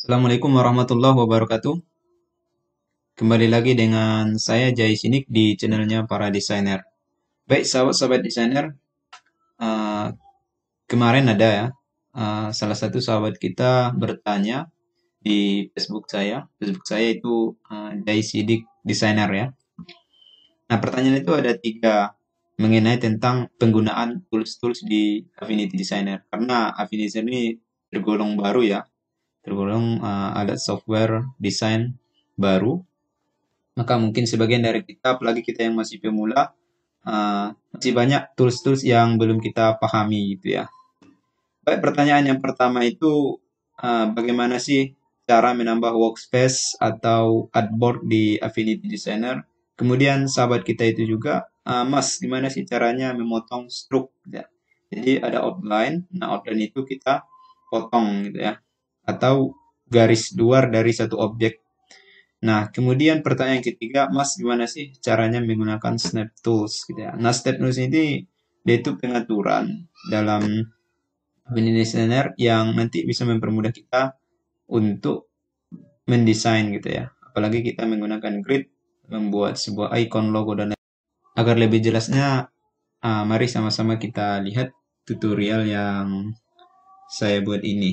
Assalamualaikum warahmatullahi wabarakatuh. Kembali lagi dengan saya Jai Sinik di channelnya para desainer. Baik, sahabat-sahabat desainer, eh, kemarin ada ya, salah satu sahabat kita bertanya di Facebook saya. Facebook saya itu Jai Sidik Desainer ya. Nah, pertanyaan itu ada tiga mengenai tentang penggunaan tools-tools di Affinity Designer. Karena Affinity ini tergolong baru ya, tergolong alat software desain baru. Maka mungkin sebagian dari kita, apalagi kita yang masih pemula, masih banyak tools-tools yang belum kita pahami gitu ya. Baik, pertanyaan yang pertama itu bagaimana sih cara menambah workspace atau artboard di Affinity Designer? Kemudian sahabat kita itu juga, Mas, gimana sih caranya memotong stroke? Ya. Jadi ada outline, nah outline itu kita potong gitu ya, atau garis luar dari satu objek. Nah, kemudian pertanyaan ketiga, Mas, gimana sih caranya menggunakan Snap Tools gitu ya? Nah, Snap Tools ini dia itu pengaturan dalam Affinity Designer yang nanti bisa mempermudah kita untuk mendesain gitu ya. Apalagi kita menggunakan grid, membuat sebuah icon, logo, dan lain-lain. Agar lebih jelasnya, mari sama-sama kita lihat tutorial yang saya buat ini.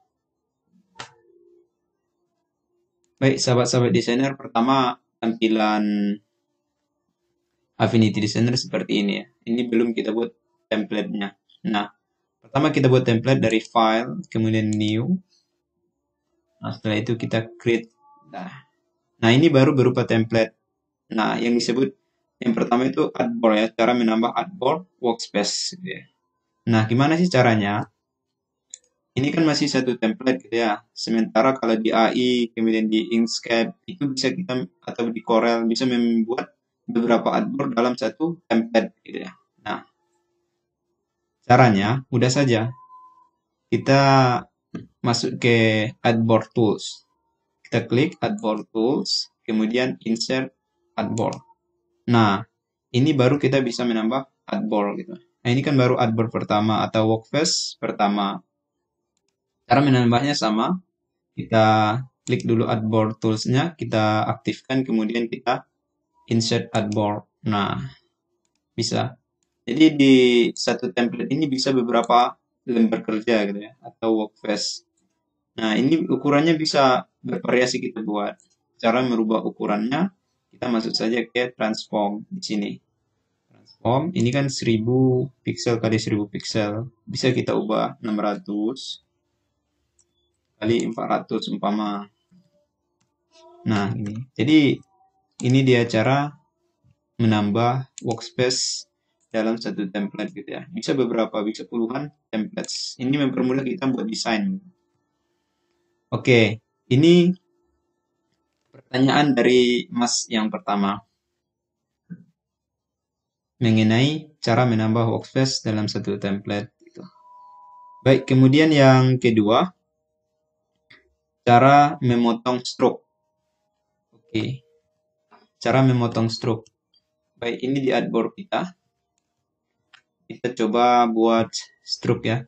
Baik, sahabat-sahabat desainer, pertama tampilan Affinity Designer seperti ini ya. Ini belum kita buat template-nya. Nah, pertama kita buat template dari file, kemudian new. Nah, setelah itu kita create. Nah, ini baru berupa template. Nah, yang disebut yang pertama itu artboard ya, cara menambah artboard workspace gitu ya. Nah, gimana sih caranya? Ini kan masih satu template gitu ya. Sementara kalau di AI, kemudian di Inkscape, itu bisa kita, atau di Corel, bisa membuat beberapa artboard dalam satu template gitu ya. Nah, caranya mudah saja. Kita masuk ke Artboard Tools. Kita klik Artboard Tools, kemudian Insert Artboard. Nah, ini baru kita bisa menambah artboard gitu. Nah, ini kan baru artboard pertama atau workspace pertama. Cara menambahnya sama. Kita klik dulu artboard tools-nya, kita aktifkan, kemudian kita insert artboard. Nah, bisa. Jadi di satu template ini bisa beberapa lembar kerja gitu ya, atau workspace. Nah, ini ukurannya bisa bervariasi kita buat. Cara merubah ukurannya, kita masuk saja ke transform di sini. Transform, ini kan 1000 pixel kali 1000 pixel. Bisa kita ubah 600 kali 400 umpama. Nah, ini. Jadi, ini dia cara menambah workspace dalam satu template gitu ya. Bisa beberapa, bisa puluhan templates. Ini mempermudah kita buat desain. Oke, ini pertanyaan dari Mas yang pertama mengenai cara menambah workspace dalam satu template. Gitu. Baik, kemudian yang kedua, cara memotong stroke. Oke, cara memotong stroke. Baik, ini di artboard kita. Kita coba buat stroke ya.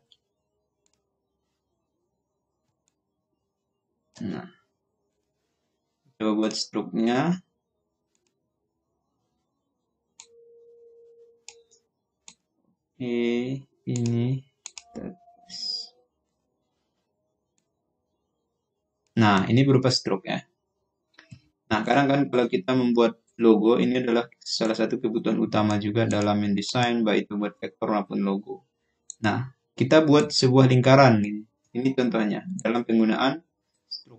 Nah, coba buat stroke-nya. Ini. Nah, ini berupa stroke ya. Nah, kadang kan kalau kita membuat logo, ini adalah salah satu kebutuhan utama juga dalam mendesain, baik itu buat vektor maupun logo. Nah, kita buat sebuah lingkaran. Ini contohnya dalam penggunaan stroke.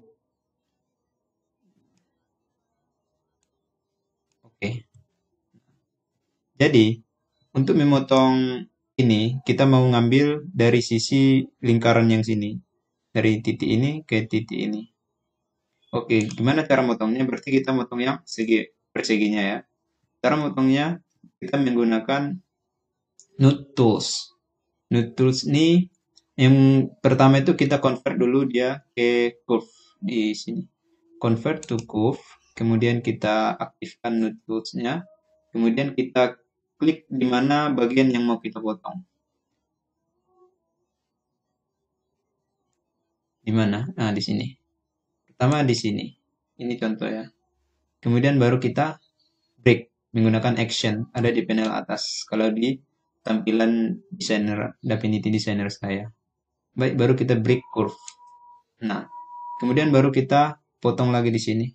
Oke. Jadi, untuk memotong ini, kita mau ngambil dari sisi lingkaran yang sini. Dari titik ini ke titik ini. Oke, gimana cara motongnya? Berarti kita motong yang perseginya ya. Cara motongnya, kita menggunakan Node Tools. Node Tools ini yang pertama itu kita convert dulu dia ke curve di sini. Convert to curve, kemudian kita aktifkan Node Tools-nya, kemudian kita klik di mana bagian yang mau kita potong. Di mana? Nah, di sini. Pertama di sini. Ini contoh ya. Kemudian baru kita break menggunakan action. Ada di panel atas. Kalau di tampilan desainer, Daffinity Designer saya. Baik, baru kita break curve. Nah, kemudian baru kita potong lagi di sini.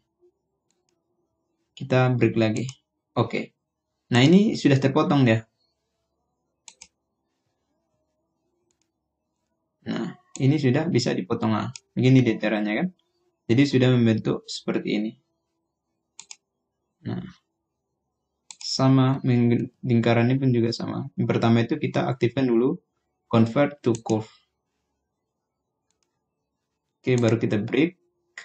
Kita break lagi. Oke. Nah, ini sudah terpotong dia. Nah, ini sudah bisa dipotong. Nah, begini detailnya kan. Jadi sudah membentuk seperti ini. Nah, sama lingkarannya pun juga sama. Yang pertama itu kita aktifkan dulu convert to curve. Oke, baru kita break.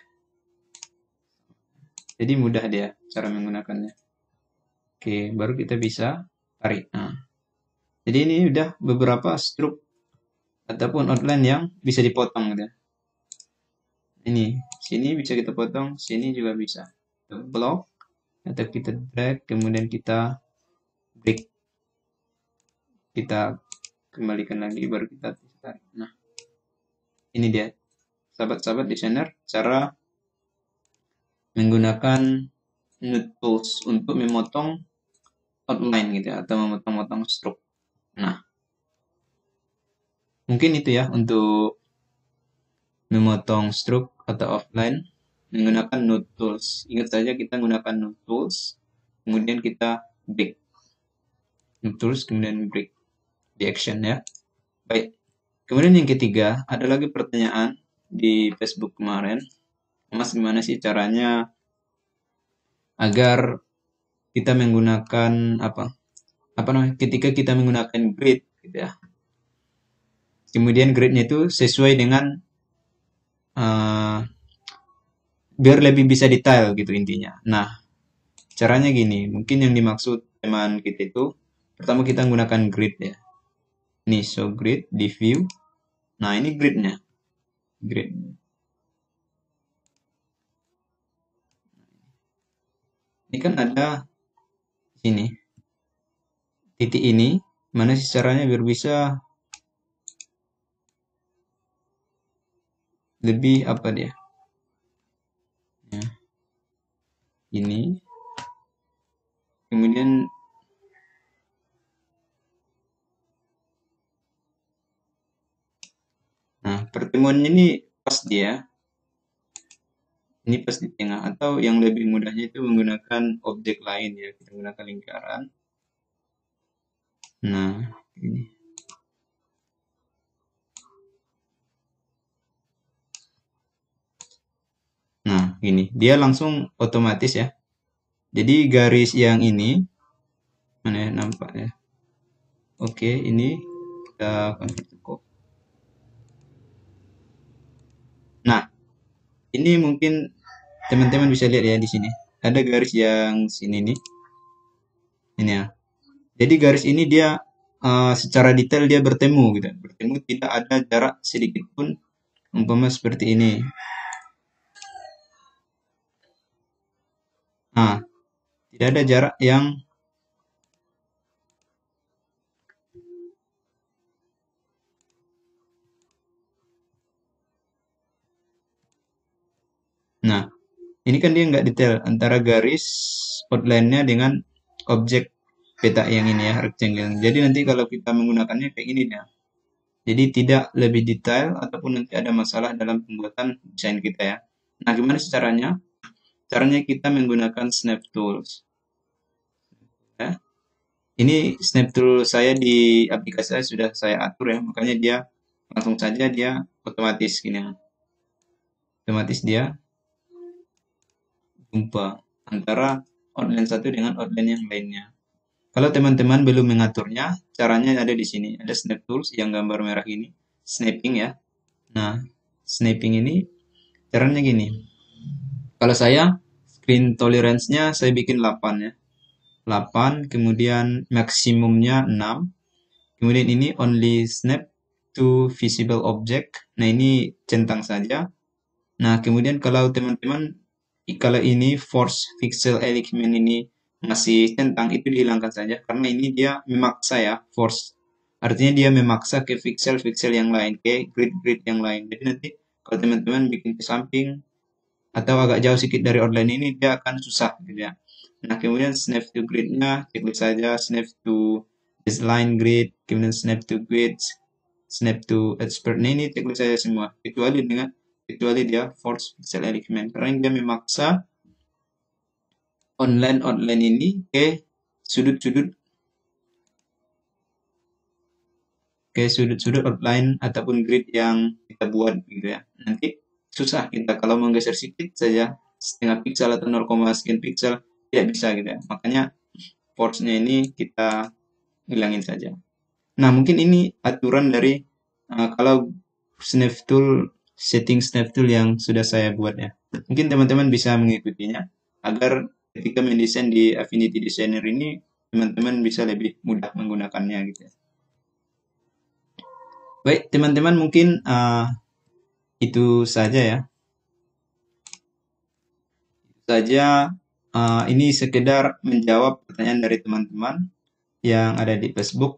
Jadi mudah dia cara menggunakannya. Oke, baru kita bisa tarik. Nah, jadi ini udah beberapa stroke ataupun outline yang bisa dipotong gitu. Ini, sini bisa kita potong, sini juga bisa. Block atau kita drag, kemudian kita break. Kita kembalikan lagi baru kita tarik. Nah, ini dia. Sahabat-sahabat desainer, cara menggunakan Node Tools untuk memotong outline gitu ya, atau memotong-motong stroke. Nah, mungkin itu ya untuk memotong stroke atau outline menggunakan Node Tools. Ingat saja kita menggunakan Node Tools, kemudian kita break. Node Tools, kemudian break di action ya. Baik. Kemudian yang ketiga, ada lagi pertanyaan di Facebook kemarin. Mas, gimana sih caranya agar kita menggunakan apa namanya? Ketika kita menggunakan grid gitu ya. Kemudian gridnya itu sesuai dengan biar lebih bisa detail gitu intinya. Nah, caranya gini, mungkin yang dimaksud teman kita itu pertama kita menggunakan grid ya. Nih, show grid di view. Nah, ini gridnya. Grid. Ini kan ada sini. Titik ini, mana sih caranya biar bisa lebih apa dia? Ya. Ini. Kemudian nah, pertemuannya ini pas dia. Ini pas di tengah atau yang lebih mudahnya itu menggunakan objek lain ya. Kita menggunakan lingkaran. Nah, ini. Nah, ini dia langsung otomatis ya. Jadi garis yang ini mana ya nampak ya. Oke, ini kita convert to code. Nah, ini mungkin teman-teman bisa lihat ya di sini. Ada garis yang sini nih. Ini ya. Jadi garis ini dia secara detail dia bertemu gitu. Bertemu tidak ada jarak sedikit pun umpama seperti ini. Nah, tidak ada jarak yang nah, ini kan dia nggak detail antara garis outline-nya dengan objek peta yang ini ya, rectangle. Jadi nanti kalau kita menggunakannya kayak gini ya. Jadi tidak lebih detail ataupun nanti ada masalah dalam pembuatan desain kita ya. Nah, gimana sih caranya? Caranya kita menggunakan Snap Tools. Ya. Ini Snap Tool saya di aplikasi saya sudah saya atur ya, makanya dia langsung saja dia otomatis gini ya. Otomatis dia jumpa antara outline satu dengan outline yang lainnya. Kalau teman-teman belum mengaturnya, caranya ada di sini. Ada Snap Tools yang gambar merah ini, snapping ya. Nah, snapping ini caranya gini. Kalau saya screen tolerance-nya saya bikin 8 ya. 8, kemudian maksimumnya 6. Kemudian ini only snap to visible object. Nah, ini centang saja. Nah, kemudian kalau teman-teman kalau ini force pixel element ini masih centang, itu dihilangkan saja karena ini dia memaksa ya, force. Artinya dia memaksa ke pixel-pixel yang lain, ke grid-grid yang lain. Jadi nanti kalau teman-teman bikin ke samping atau agak jauh sedikit dari outline ini, dia akan susah gitu ya. Nah, kemudian snap to grid-nya klik saja snap to baseline grid, kemudian snap to grids, snap to expert. Nah, ini klik saja semua, kecuali dia force pixel alignment, karena dia memaksa outline ini ke sudut-sudut outline ataupun grid yang kita buat gitu ya. Nanti susah kita kalau menggeser sedikit saja setengah pixel atau 0, sekian pixel tidak bisa gitu ya. Makanya force-nya ini kita hilangin saja. Nah, mungkin ini aturan dari kalau setting snap tool yang sudah saya buat ya. Mungkin teman-teman bisa mengikutinya agar ketika mendesain di Affinity Designer ini teman-teman bisa lebih mudah menggunakannya gitu ya. Baik, teman-teman, mungkin itu saja ya. Ini sekedar menjawab pertanyaan dari teman-teman yang ada di Facebook.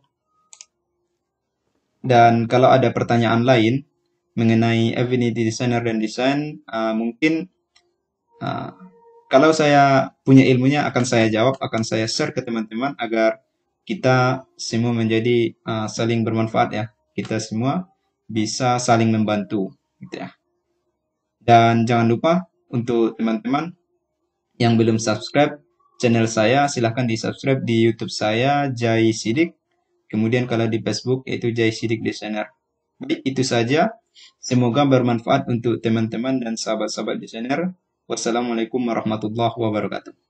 Dan kalau ada pertanyaan lain mengenai Affinity Designer dan desain, mungkin kalau saya punya ilmunya akan saya jawab, akan saya share ke teman-teman agar kita semua menjadi saling bermanfaat ya. Kita semua bisa saling membantu gitu ya. Dan jangan lupa untuk teman-teman yang belum subscribe channel saya, silahkan di subscribe di YouTube saya, Jai Sidik. Kemudian kalau di Facebook yaitu Jai Sidik Designer. Baik, itu saja. Semoga bermanfaat untuk teman-teman dan sahabat-sahabat desainer. Wassalamualaikum warahmatullahi wabarakatuh.